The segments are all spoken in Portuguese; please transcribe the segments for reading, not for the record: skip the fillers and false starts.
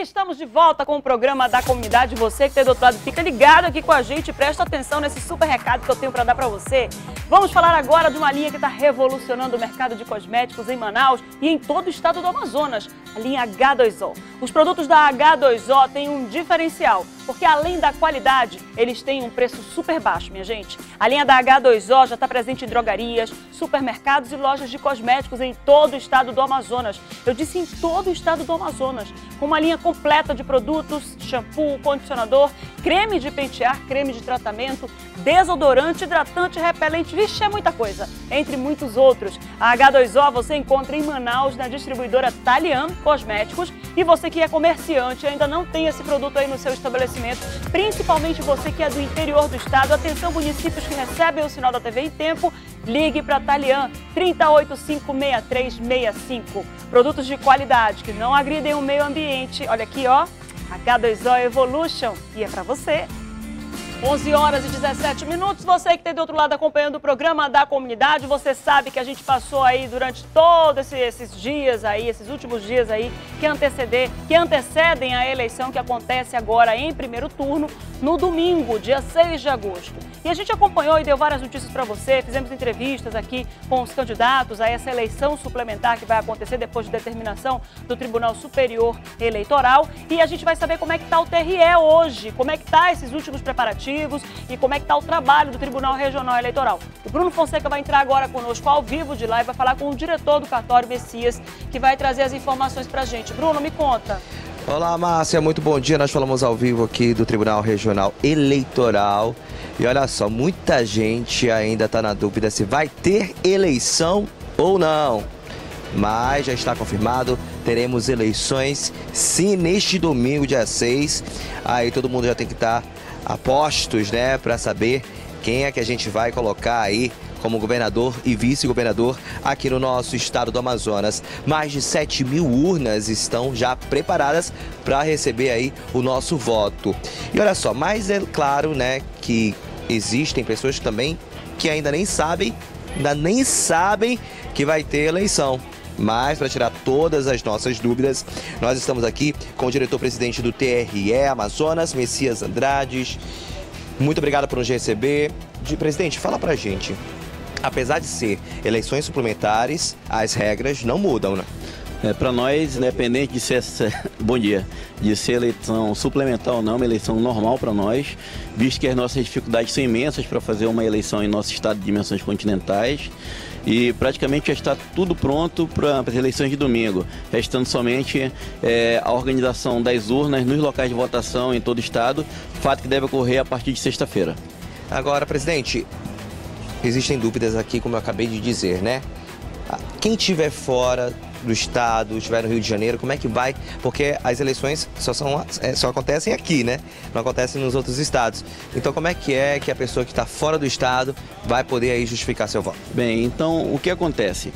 estamos de volta com o programa da comunidade. Você que está do outro lado, fica ligado aqui com a gente e presta atenção nesse super recado que eu tenho para dar para você. Vamos falar agora de uma linha que está revolucionando o mercado de cosméticos em Manaus e em todo o estado do Amazonas, a linha H2O. Os produtos da H2O têm um diferencial, porque além da qualidade, eles têm um preço super baixo, minha gente. A linha da H2O já está presente em drogarias, supermercados e lojas de cosméticos em todo o estado do Amazonas. Eu disse em todo o estado do Amazonas, com uma linha completa de produtos, shampoo, condicionador, creme de pentear, creme de tratamento, desodorante, hidratante, repelente, vixe, é muita coisa, entre muitos outros. A H2O você encontra em Manaus, na distribuidora Talian Cosméticos, e você que é comerciante e ainda não tem esse produto aí no seu estabelecimento, principalmente você que é do interior do estado, atenção municípios que recebem o sinal da TV em tempo, ligue para Talian 30856365. Produtos de qualidade que não agridem o meio ambiente. Olha aqui, ó, H2O Evolution, e é para você. 11 horas e 17 minutos, você que está do outro lado acompanhando o programa da comunidade, você sabe que a gente passou aí durante todos esses dias aí, esses últimos dias aí, que antecedem a eleição que acontece agora em primeiro turno, no domingo, dia 6 de agosto. E a gente acompanhou e deu várias notícias para você, fizemos entrevistas aqui com os candidatos a essa eleição suplementar que vai acontecer depois de determinação do Tribunal Superior Eleitoral. E a gente vai saber como é que está o TRE hoje, como é que está esses últimos preparativos e como é que está o trabalho do Tribunal Regional Eleitoral. O Bruno Fonseca vai entrar agora conosco ao vivo de lá e vai falar com o diretor do cartório Messias, que vai trazer as informações para a gente. Bruno, me conta. Olá, Márcia, muito bom dia. Nós falamos ao vivo aqui do Tribunal Regional Eleitoral. E olha só, muita gente ainda está na dúvida se vai ter eleição ou não. Mas já está confirmado, teremos eleições sim neste domingo, dia 6. Aí todo mundo já tem que estar a postos, né, para saber quem é que a gente vai colocar aí como governador e vice-governador aqui no nosso estado do Amazonas. Mais de 7.000 urnas estão já preparadas para receber aí o nosso voto. E olha só, mas é claro, né, que existem pessoas também que ainda nem sabem que vai ter eleição. Mas, para tirar todas as nossas dúvidas, nós estamos aqui com o diretor-presidente do TRE Amazonas, Messias Andrades. Muito obrigado por nos receber. Presidente, fala pra gente. Apesar de ser eleições suplementares, as regras não mudam, né? Para nós, independente de ser, bom dia, de ser eleição suplementar ou não, uma eleição normal para nós, visto que as nossas dificuldades são imensas para fazer uma eleição em nosso estado de dimensões continentais. E praticamente já está tudo pronto para as eleições de domingo, restando somente a organização das urnas nos locais de votação em todo o estado, fato que deve ocorrer a partir de sexta-feira. Agora, presidente, existem dúvidas aqui, como eu acabei de dizer, né? Quem estiver fora do estado, estiver no Rio de Janeiro, como é que vai? Porque as eleições só acontecem aqui, né? Não acontecem nos outros estados. Então, como é que a pessoa que está fora do estado vai poder aí justificar seu voto? Bem, então, o que acontece?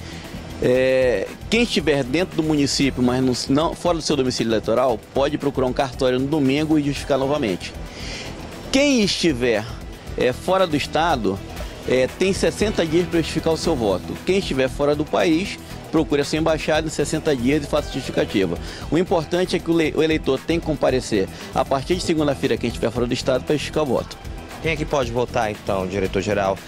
Quem estiver dentro do município, mas não fora do seu domicílio eleitoral, pode procurar um cartório no domingo e justificar novamente. Quem estiver fora do estado, tem 60 dias para justificar o seu voto. Quem estiver fora do país, procure a sua embaixada em 60 dias e faça justificativa. O importante é que o eleitor tem que comparecer a partir de segunda-feira, quem estiver fora do estado, para justificar o voto. Quem é que pode votar, então, diretor-geral?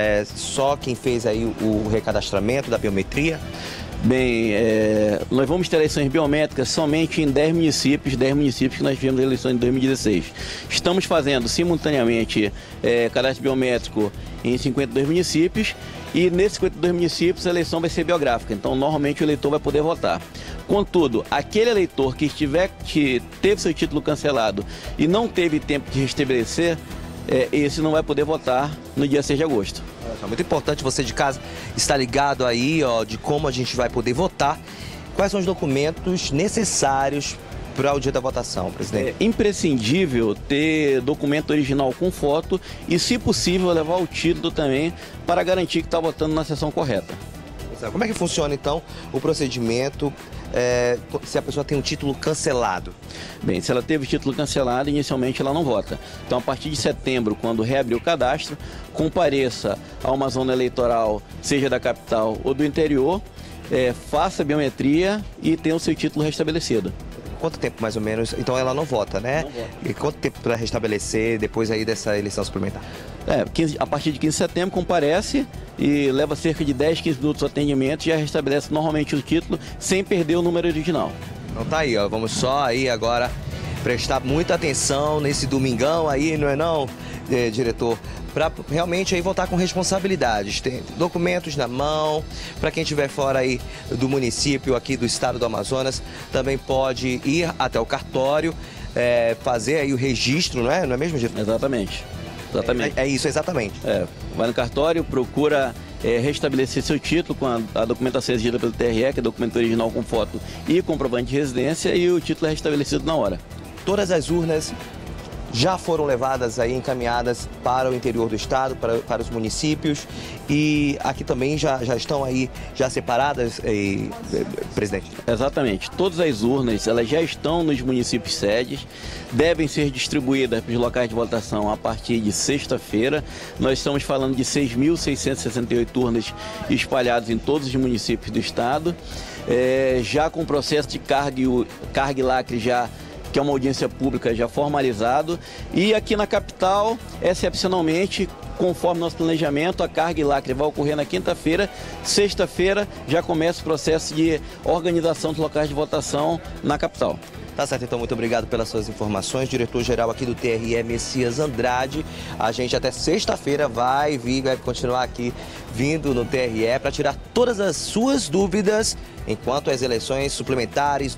Só quem fez aí o recadastramento da biometria? Bem, nós vamos ter eleições biométricas somente em 10 municípios que nós tivemos eleições em 2016. Estamos fazendo simultaneamente cadastro biométrico em 52 municípios e nesses 52 municípios a eleição vai ser biográfica, então normalmente o eleitor vai poder votar. Contudo, aquele eleitor que teve seu título cancelado e não teve tempo de restabelecer, esse não vai poder votar no dia 6 de agosto. É muito importante você de casa estar ligado aí, ó, de como a gente vai poder votar. Quais são os documentos necessários para o dia da votação, presidente? É imprescindível ter documento original com foto e, se possível, levar o título também para garantir que está votando na sessão correta. Como é que funciona, então, o procedimento se a pessoa tem um título cancelado? Bem, se ela teve o título cancelado, inicialmente ela não vota. Então, a partir de setembro, quando reabrir o cadastro, compareça a uma zona eleitoral, seja da capital ou do interior, faça a biometria e tenha o seu título restabelecido. quanto tempo mais ou menos? Então ela não vota, né? Não vota. E quanto tempo para restabelecer depois aí dessa eleição suplementar? A partir de 15 de setembro comparece e leva cerca de 10, 15 minutos o atendimento e já restabelece normalmente o título sem perder o número original. Então tá aí, ó, vamos só aí agora prestar muita atenção nesse domingão aí, não é não, diretor? Para realmente aí voltar com responsabilidades, tem documentos na mão. Para quem estiver fora aí do município aqui do estado do Amazonas, também pode ir até o cartório, fazer aí o registro, não é mesmo, diretor? Exatamente. É isso, exatamente. Vai no cartório, procura restabelecer seu título com a documentação exigida pelo TRE, que é documento original com foto e comprovante de residência, e o título é restabelecido na hora. Todas as urnas já foram levadas aí, encaminhadas para o interior do estado, para os municípios, e aqui também já estão aí, já separadas, presidente? Exatamente. Todas as urnas, elas já estão nos municípios sedes, devem ser distribuídas para os locais de votação a partir de sexta-feira. Nós estamos falando de 6.668 urnas espalhadas em todos os municípios do estado, já com o processo de carga e lacre já, que é uma audiência pública já formalizado, e aqui na capital, excepcionalmente, conforme nosso planejamento, a carga e lacre vai ocorrer na quinta-feira. Sexta-feira já começa o processo de organização dos locais de votação na capital. Tá certo, então muito obrigado pelas suas informações, diretor-geral aqui do TRE, Messias Andrade. A gente até sexta-feira vai continuar aqui vindo no TRE para tirar todas as suas dúvidas enquanto as eleições suplementares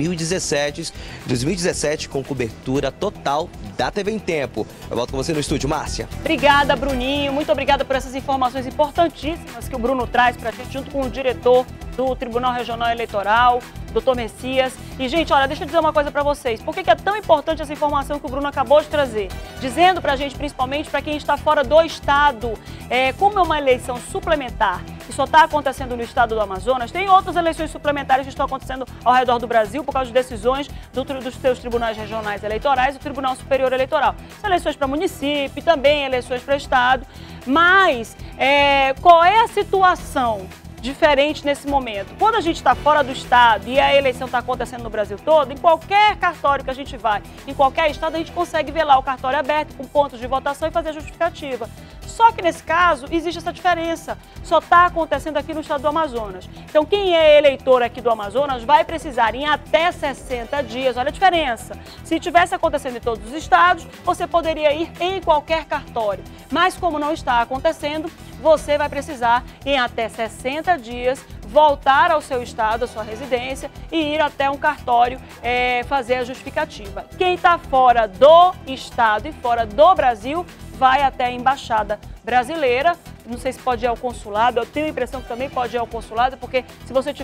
2017 com cobertura total da TV em Tempo. Eu volto com você no estúdio, Márcia. Obrigada, Bruninho. Muito obrigada por essas informações importantíssimas que o Bruno traz para a gente, junto com o diretor do Tribunal Regional Eleitoral, doutor Messias. E, gente, olha, deixa eu dizer uma coisa para vocês. Por que é tão importante essa informação que o Bruno acabou de trazer? Dizendo para a gente, principalmente para quem está fora do estado, como é uma eleição suplementar que só está acontecendo no estado do Amazonas, tem outras eleições suplementares que estão acontecendo ao redor do Brasil por causa de decisões dos seus tribunais regionais eleitorais e do Tribunal Superior Eleitoral. São eleições para município, também eleições para estado. Mas qual é a situação diferente nesse momento? Quando a gente está fora do estado e a eleição está acontecendo no Brasil todo, em qualquer cartório que a gente vai, em qualquer estado, a gente consegue ver lá o cartório aberto com pontos de votação e fazer a justificativa. Só que nesse caso existe essa diferença, só está acontecendo aqui no estado do Amazonas. Então quem é eleitor aqui do Amazonas vai precisar em até 60 dias, olha a diferença. Se tivesse acontecendo em todos os estados, você poderia ir em qualquer cartório. Mas como não está acontecendo, você vai precisar em até 60 dias voltar ao seu estado, à sua residência e ir até um cartório fazer a justificativa. Quem está fora do estado e fora do Brasil vai até a embaixada brasileira. Não sei se pode ir ao consulado, eu tenho a impressão que também pode ir ao consulado, porque se você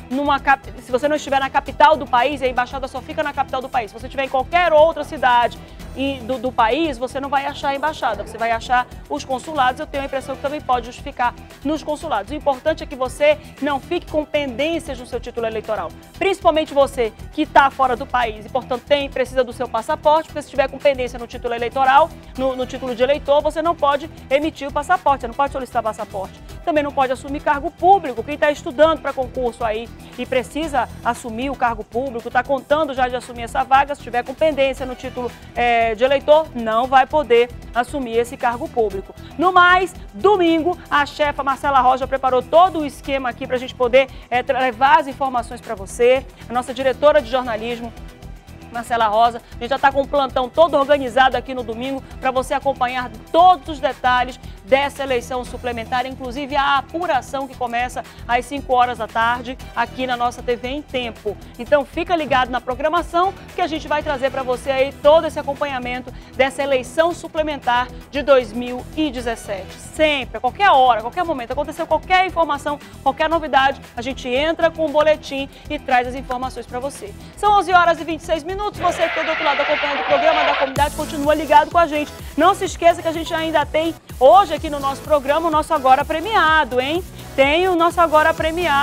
não estiver na capital do país, a embaixada só fica na capital do país. Se você estiver em qualquer outra cidade do país, você não vai achar a embaixada, você vai achar os consulados. Eu tenho a impressão que também pode justificar nos consulados. O importante é que você não fique com pendências no seu título eleitoral, principalmente você que está fora do país e, portanto, precisa do seu passaporte, porque se estiver com pendência no título eleitoral, no título de eleitor, você não pode emitir o passaporte, você não pode solicitar passaporte. Também não pode assumir cargo público. Quem está estudando para concurso aí e precisa assumir o cargo público, está contando já de assumir essa vaga, se estiver com pendência no título de eleitor, não vai poder assumir esse cargo público. No mais, domingo, a chefa Marcela Rocha preparou todo o esquema aqui para a gente poder levar as informações para você. A nossa diretora de jornalismo, Marcela Rosa, a gente já está com um plantão todo organizado aqui no domingo para você acompanhar todos os detalhes dessa eleição suplementar, inclusive a apuração que começa às 5 horas da tarde aqui na nossa TV em Tempo. Então fica ligado na programação que a gente vai trazer para você aí todo esse acompanhamento dessa eleição suplementar de 2017. Sempre, a qualquer hora, a qualquer momento, aconteceu qualquer informação, qualquer novidade, a gente entra com um boletim e traz as informações para você. São 11 horas e 26 minutos. Você que está do outro lado acompanhando o programa da comunidade, continua ligado com a gente. Não se esqueça que a gente ainda tem hoje aqui no nosso programa o nosso Agora Premiado, hein? Tem o nosso Agora Premiado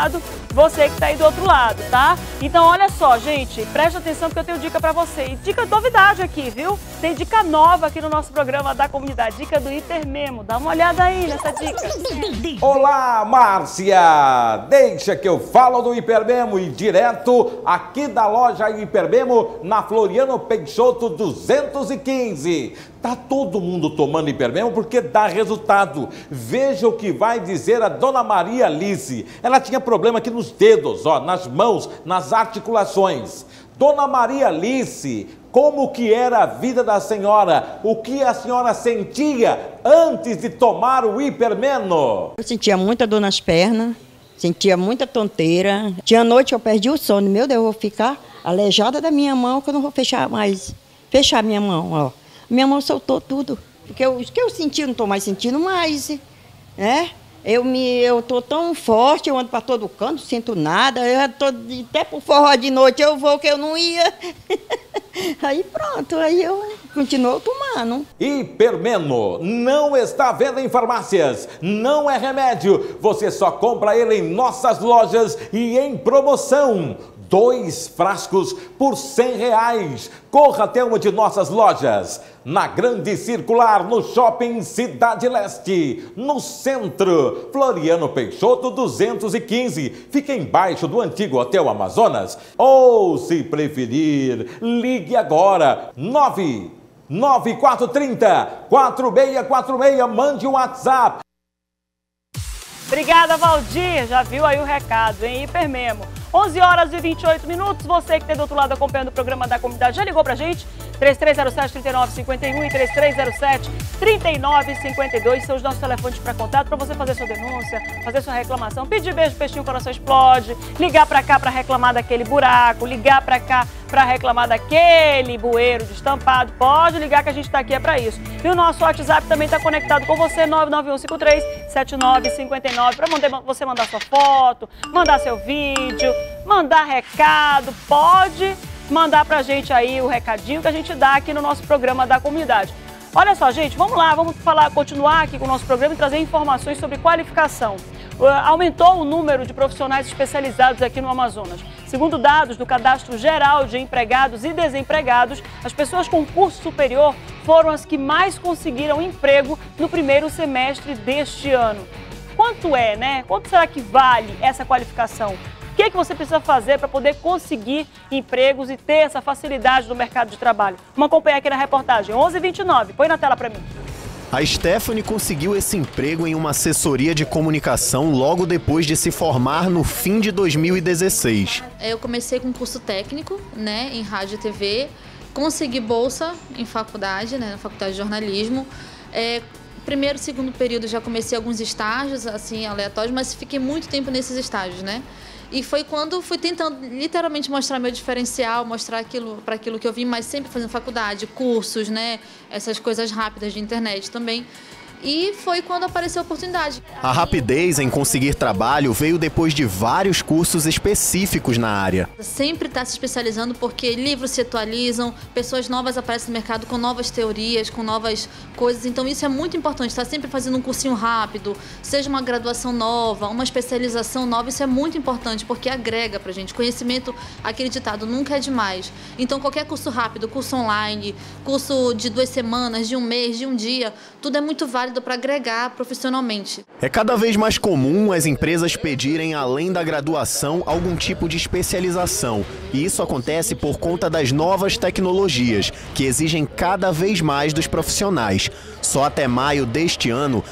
você que está aí do outro lado, tá? Então, olha só, gente, preste atenção porque eu tenho dica para você. E dica de novidade aqui, viu? Tem dica nova aqui no nosso programa da comunidade, dica do Hipermemo. Dá uma olhada aí nessa dica. Olá, Márcia! Deixa que eu falo do Hipermemo e direto aqui da loja Hipermemo na Floriano Peixoto 215. Tá todo mundo tomando Hipermemo porque dá resultado. Veja o que vai dizer a Dona Maria Alice. Ela tinha problema aqui nos dedos, ó, nas mãos, nas articulações. Dona Maria Alice, como que era a vida da senhora? O que a senhora sentia antes de tomar o Hipermemo? Eu sentia muita dor nas pernas, sentia muita tonteira. Tinha noite eu perdi o sono. Meu Deus, eu vou ficar aleijada da minha mão que eu não vou fechar minha mão, ó. Minha mão soltou tudo, porque o que eu senti, eu não estou mais sentindo mais, né? Eu tô tão forte, eu ando para todo canto, não sinto nada, eu tô até pro forró de noite eu vou, que eu não ia. Aí pronto, aí eu continuo tomando. Hipermemo não está à venda em farmácias, não é remédio, você só compra ele em nossas lojas e em promoção. 2 frascos por R$100. Corra até uma de nossas lojas. Na Grande Circular, no Shopping Cidade Leste. No centro, Floriano Peixoto 215. Fica embaixo do antigo Hotel Amazonas. Ou, se preferir, ligue agora. 99430-4646. Mande um WhatsApp. Obrigada, Valdir. Já viu aí o recado, hein? Hipermemo. 11 horas e 28 minutos. Você que está do outro lado acompanhando o programa da comunidade, já ligou pra gente? 3307-3951 e 3307-3952 são os nossos telefones para contato, para você fazer sua denúncia, fazer sua reclamação, pedir beijo, peixinho, coração explode, ligar para cá para reclamar daquele buraco, ligar para cá para reclamar daquele bueiro destampado. Pode ligar que a gente está aqui, é para isso. E o nosso WhatsApp também está conectado com você, 99153-7959, para você mandar sua foto, mandar seu vídeo, mandar recado, pode mandar pra gente aí o recadinho que a gente dá aqui no nosso programa da comunidade. Olha só, gente, vamos lá, vamos continuar aqui com o nosso programa e trazer informações sobre qualificação. Aumentou o número de profissionais especializados aqui no Amazonas. Segundo dados do Cadastro Geral de Empregados e Desempregados, as pessoas com curso superior foram as que mais conseguiram emprego no primeiro semestre deste ano. Quanto é, né? Quanto será que vale essa qualificação? O que você precisa fazer para poder conseguir empregos e ter essa facilidade no mercado de trabalho? Vamos acompanhar aqui na reportagem 11h29. Põe na tela para mim. A Stephanie conseguiu esse emprego em uma assessoria de comunicação logo depois de se formar no fim de 2016. Eu comecei com curso técnico, né, em rádio e TV, consegui bolsa em faculdade, né, na faculdade de jornalismo. Primeiro e segundo período já comecei alguns estágios, assim, aleatórios, mas fiquei muito tempo nesses estágios, né? E foi quando fui tentando literalmente mostrar meu diferencial, mostrar para aquilo que eu vim, mas sempre fazendo faculdade, cursos, né? Essas coisas rápidas de internet também. E foi quando apareceu a oportunidade. A rapidez em conseguir trabalho veio depois de vários cursos específicos na área. Sempre está se especializando porque livros se atualizam, pessoas novas aparecem no mercado com novas teorias, com novas coisas. Então isso é muito importante, estar sempre fazendo um cursinho rápido, seja uma graduação nova, uma especialização nova. Isso é muito importante porque agrega pra gente. Conhecimento, aquele ditado, nunca é demais. Então qualquer curso rápido, curso online, curso de 2 semanas, de 1 mês, de 1 dia, tudo é muito válido para agregar profissionalmente. É cada vez mais comum as empresas pedirem, além da graduação, algum tipo de especialização. E isso acontece por conta das novas tecnologias, que exigem cada vez mais dos profissionais. Só até maio deste ano,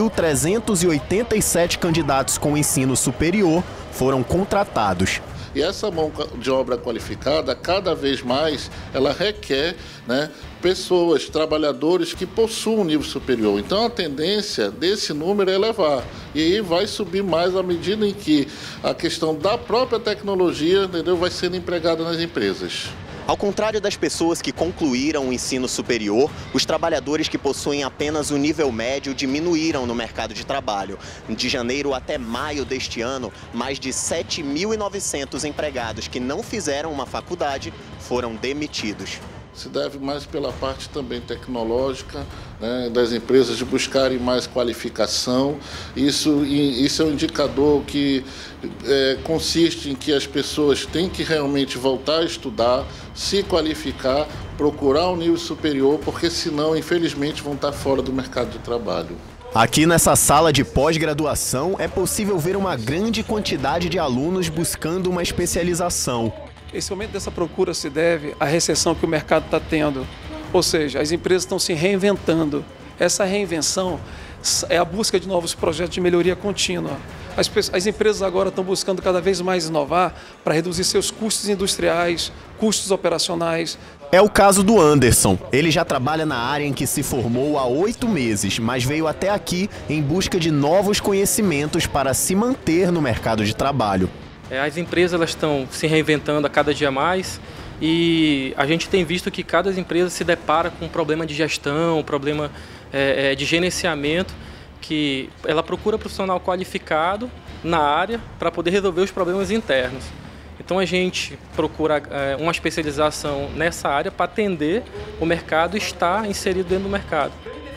1.387 candidatos com ensino superior foram contratados. E essa mão de obra qualificada, cada vez mais, ela requer, né, pessoas, trabalhadores que possuam um nível superior. Então a tendência desse número é elevar. E aí vai subir mais à medida em que a questão da própria tecnologia, entendeu, vai sendo empregada nas empresas. Ao contrário das pessoas que concluíram o ensino superior, os trabalhadores que possuem apenas o nível médio diminuíram no mercado de trabalho. De janeiro até maio deste ano, mais de 7.900 empregados que não fizeram uma faculdade foram demitidos. se deve mais pela parte também tecnológica, né, das empresas de buscarem mais qualificação. Isso é um indicador que consiste em que as pessoas têm que realmente voltar a estudar, se qualificar, procurar um nível superior, porque senão, infelizmente, vão estar fora do mercado de trabalho. Aqui nessa sala de pós-graduação é possível ver uma grande quantidade de alunos buscando uma especialização. Esse aumento dessa procura se deve à recessão que o mercado está tendo, ou seja, as empresas estão se reinventando. Essa reinvenção é a busca de novos projetos de melhoria contínua. As empresas agora estão buscando cada vez mais inovar para reduzir seus custos industriais, custos operacionais. É o caso do Anderson. Ele já trabalha na área em que se formou há 8 meses, mas veio até aqui em busca de novos conhecimentos para se manter no mercado de trabalho. As empresas elas estão se reinventando a cada dia mais e a gente tem visto que cada empresa se depara com um problema de gestão, um problema de gerenciamento, que ela procura profissional qualificado na área para poder resolver os problemas internos. Então a gente procura uma especialização nessa área para atender o mercado e estar inserido dentro do mercado.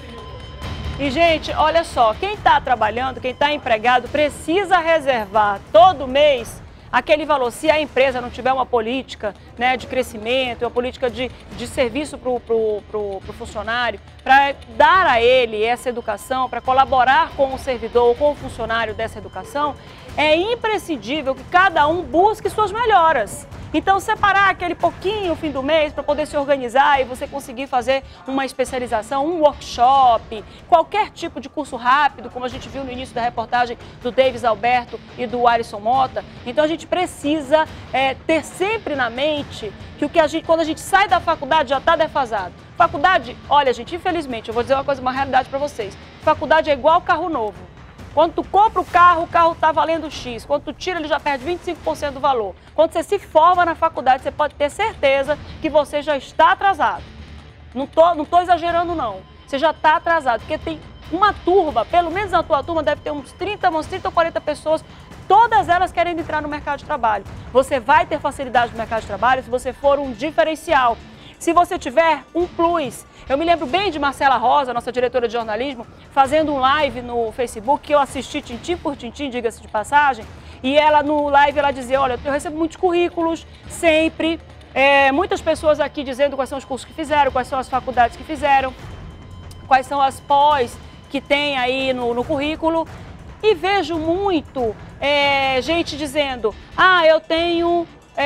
E, gente, olha só, quem está trabalhando, quem está empregado, precisa reservar todo mês aquele valor. Se a empresa não tiver uma política, né, de crescimento, uma política de serviço para o funcionário, para dar a ele essa educação, para colaborar com o servidor ou com o funcionário dessa educação, é imprescindível que cada um busque suas melhoras. Então, separar aquele pouquinho no fim do mês para poder se organizar e você conseguir fazer uma especialização, um workshop, qualquer tipo de curso rápido, como a gente viu no início da reportagem do Davis Alberto e do Alisson Mota. Então, a gente precisa ter sempre na mente que quando a gente sai da faculdade já está defasado. Faculdade, olha, gente, infelizmente, eu vou dizer uma realidade para vocês. Faculdade é igual carro novo. Quando tu compra o carro está valendo X. Quando tu tira, ele já perde 25% do valor. Quando você se forma na faculdade, você pode ter certeza que você já está atrasado. Não tô exagerando, não. Você já está atrasado, porque tem uma turma, pelo menos na tua turma, deve ter uns 30 ou 40 pessoas, todas elas querendo entrar no mercado de trabalho. Você vai ter facilidade no mercado de trabalho se você for um diferencial. Se você tiver um plus. Eu me lembro bem de Marcela Rosa, nossa diretora de jornalismo, fazendo um live no Facebook, que eu assisti tintim por tintim, diga-se de passagem, e ela no live ela dizia, olha, eu recebo muitos currículos, sempre, muitas pessoas aqui dizendo quais são os cursos que fizeram, quais são as faculdades que fizeram, quais são as pós que tem aí no currículo, e vejo muito gente dizendo, eu tenho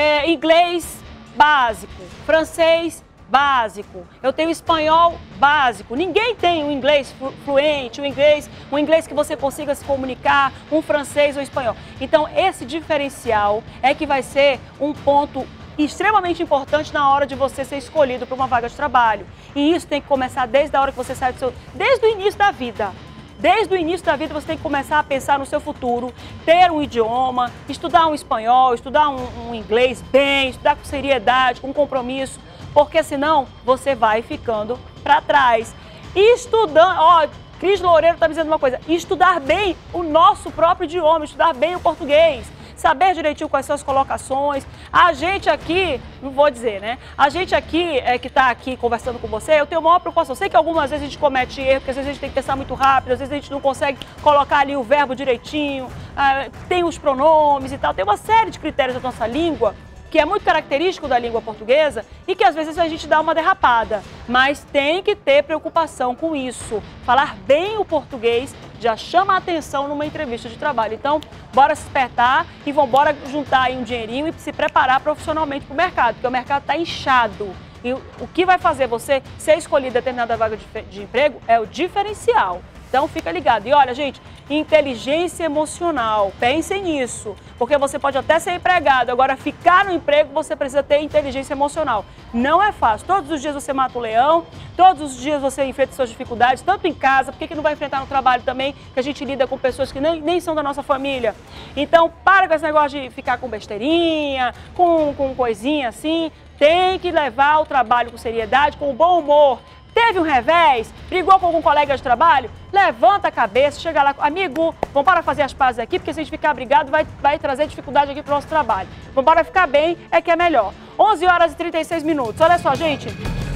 inglês básico, francês básico, eu tenho espanhol básico. Ninguém tem um inglês fluente, um inglês que você consiga se comunicar, um francês ou espanhol. Então, esse diferencial é que vai ser um ponto extremamente importante na hora de você ser escolhido para uma vaga de trabalho. E isso tem que começar desde a hora que você sai desde o início da vida. Desde o início da vida você tem que começar a pensar no seu futuro, ter um idioma, estudar um espanhol, estudar um inglês bem, estudar com seriedade, com compromisso, porque senão você vai ficando para trás. E estudando, Cris Loureiro está me dizendo uma coisa, estudar bem o nosso próprio idioma, estudar bem o português, saber direitinho quais são as colocações. A gente aqui, não vou dizer, né? A gente aqui, que está aqui conversando com você, eu tenho a maior preocupação. Sei que algumas vezes a gente comete erro, porque às vezes a gente tem que pensar muito rápido, às vezes a gente não consegue colocar ali o verbo direitinho, tem os pronomes e tal. Tem uma série de critérios da nossa língua que é muito característico da língua portuguesa e que às vezes a gente dá uma derrapada. Mas tem que ter preocupação com isso. Falar bem o português já chama a atenção numa entrevista de trabalho. Então, bora se despertar e bora juntar aí um dinheirinho e se preparar profissionalmente para o mercado, porque o mercado está inchado. E o que vai fazer você ser escolhido em determinada vaga de emprego é o diferencial. Então, fica ligado. E olha, gente, inteligência emocional, pensem nisso, porque você pode até ser empregado, agora ficar no emprego você precisa ter inteligência emocional. Não é fácil. Todos os dias você mata um leão, todos os dias você enfrenta suas dificuldades, tanto em casa, por que não vai enfrentar no trabalho também, que a gente lida com pessoas que nem são da nossa família. Então, para com esse negócio de ficar com besteirinha, com coisinha assim, tem que levar o trabalho com seriedade, com bom humor. Teve um revés, brigou com algum colega de trabalho, levanta a cabeça, chega lá, amigo, vamos para fazer as pazes aqui, porque se a gente ficar brigado vai trazer dificuldade aqui para o nosso trabalho. Vamos para ficar bem, é que é melhor. 11 horas e 36 minutos. Olha só, gente.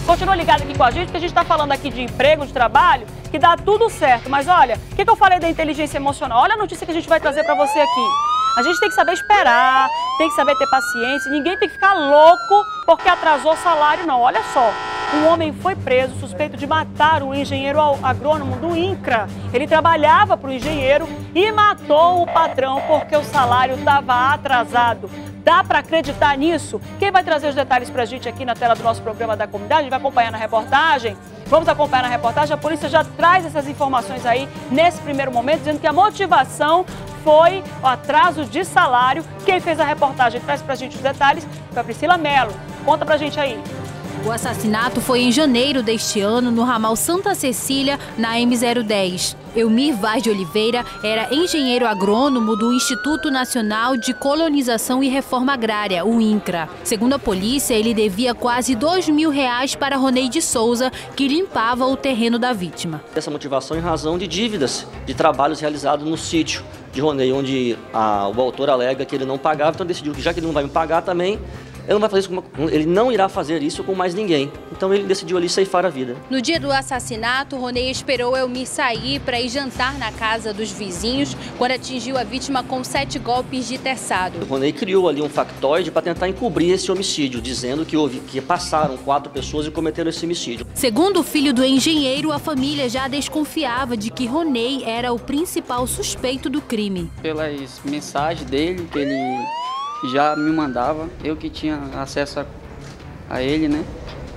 Continua ligado aqui com a gente, porque a gente está falando aqui de emprego, de trabalho, que dá tudo certo. Mas olha, o que eu falei da inteligência emocional? Olha a notícia que a gente vai trazer para você aqui. A gente tem que saber esperar, tem que saber ter paciência, ninguém tem que ficar louco porque atrasou o salário, não. Olha só, um homem foi preso suspeito de matar o engenheiro agrônomo do INCRA. Ele trabalhava para o engenheiro e matou o patrão porque o salário estava atrasado. Dá para acreditar nisso? Quem vai trazer os detalhes para a gente aqui na tela do nosso programa da comunidade? A gente vai acompanhar na reportagem. Vamos acompanhar na reportagem. A polícia já traz essas informações aí nesse primeiro momento, dizendo que a motivação foi o atraso de salário. Quem fez a reportagem traz pra gente os detalhes foi a Priscila Mello. Conta pra gente aí. O assassinato foi em janeiro deste ano, no ramal Santa Cecília, na M010. Elmir Vaz de Oliveira era engenheiro agrônomo do Instituto Nacional de Colonização e Reforma Agrária, o INCRA. Segundo a polícia, ele devia quase R$2.000 para Roneide Souza, que limpava o terreno da vítima. Essa motivação em razão de dívidas de trabalhos realizados no sítio de Ronei, onde o autor alega que ele não pagava, então decidiu que já que ele não vai me pagar também, ele não irá fazer isso com mais ninguém. Então ele decidiu ali ceifar a vida. No dia do assassinato, Ronei esperou Elmir sair para ir jantar na casa dos vizinhos, quando atingiu a vítima com 7 golpes de terçado. O Ronei criou ali um factoide para tentar encobrir esse homicídio, dizendo que passaram 4 pessoas e cometeram esse homicídio. Segundo o filho do engenheiro, a família já desconfiava de que Ronei era o principal suspeito do crime. Pelas mensagens dele, que ele já me mandava, eu que tinha acesso a ele, né?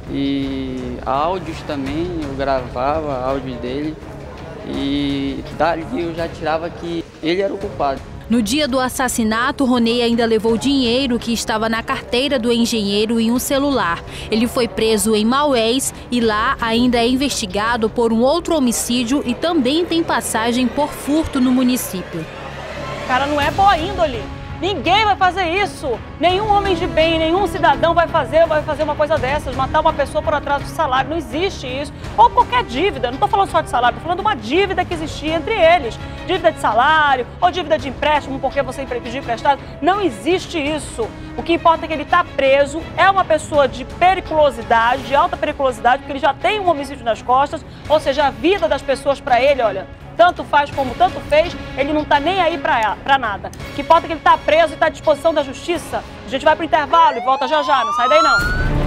E áudios também, eu gravava áudios dele e dali eu já tirava que ele era o culpado. No dia do assassinato, Ronei ainda levou dinheiro que estava na carteira do engenheiro e um celular. Ele foi preso em Maués e lá ainda é investigado por um outro homicídio e também tem passagem por furto no município. O cara não é boa índole. Ninguém vai fazer isso. Nenhum homem de bem, nenhum cidadão vai fazer uma coisa dessas, matar uma pessoa por atraso de salário. Não existe isso. Ou qualquer dívida. Não estou falando só de salário, estou falando de uma dívida que existia entre eles. Dívida de salário ou dívida de empréstimo porque você pediu emprestado. Não existe isso. O que importa é que ele está preso, é uma pessoa de periculosidade, de alta periculosidade, porque ele já tem um homicídio nas costas, ou seja, a vida das pessoas para ele, olha, tanto faz como tanto fez, ele não está nem aí para nada. O que importa é que ele está preso e está à disposição da justiça. A gente vai para o intervalo e volta já já, não sai daí não.